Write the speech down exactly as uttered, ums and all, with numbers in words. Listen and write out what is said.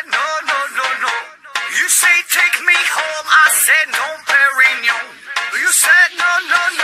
said no, no, no, no. You say take me home, I said no, Perignon. You said no, no, no.